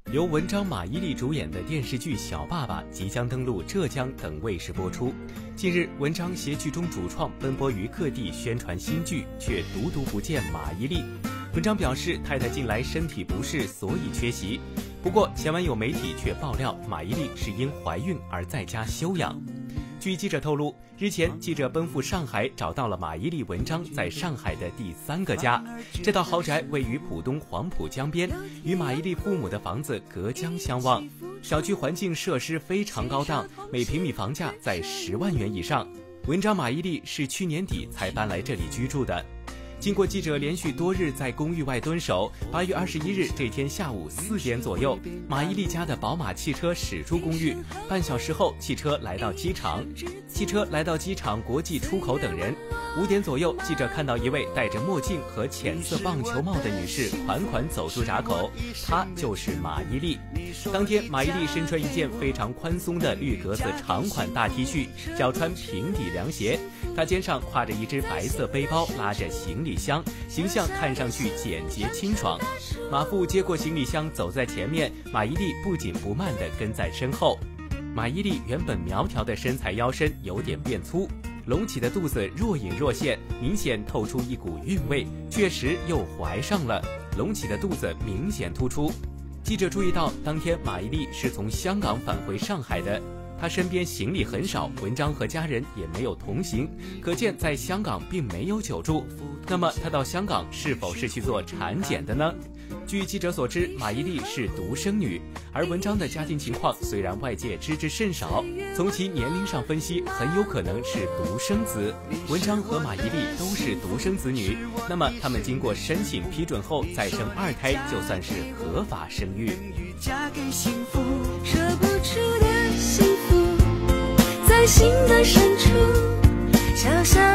由文章、马伊琍主演的电视剧《小爸爸》即将登陆浙江等卫视播出。近日，文章携剧中主创奔波于各地宣传新剧，却独独不见马伊琍。文章表示，太太近来身体不适，所以缺席。不过，前晚有媒体却爆料，马伊琍是因怀孕而在家休养。据记者透露，日前记者奔赴上海，找到了马伊琍、文章在上海的第3个家。这套豪宅位于浦东黄浦江边，与马伊琍父母的房子隔江相望。小区环境设施非常高档，每平米房价在10万元以上。文章、马伊琍是去年底才搬来这里居住的。经过记者连续多日在公寓外蹲守，8月21日这天下午4点左右，马伊琍家的宝马汽车驶出公寓。半小时后，汽车来到机场国际出口等人。5点左右，记者看到一位戴着墨镜和浅色棒球帽的女士款款走出闸口，她就是马伊琍。当天，马伊琍身穿一件非常宽松的绿格子长款大 T 恤，脚穿平底凉鞋，她肩上挎着一只白色背包，拉着行李箱，形象看上去简洁清爽。马父接过行李箱走在前面，马伊琍不紧不慢地跟在身后。马伊琍原本苗条的身材腰身有点变粗，隆起的肚子若隐若现，明显透出一股韵味，确实又怀上了。隆起的肚子明显突出。记者注意到，当天马伊琍是从香港返回上海的，她身边行李很少，文章和家人也没有同行，可见在香港并没有久住。那么她到香港是否是去做产检的呢？据记者所知，马伊琍是独生女，而文章的家庭情况虽然外界知之甚少，从其年龄上分析，很有可能是独生子。文章和马伊琍都是独生子女，那么他们经过申请批准后再生2胎，就算是合法生育。 嫁给幸福，说不出的幸福，在心的深处，小小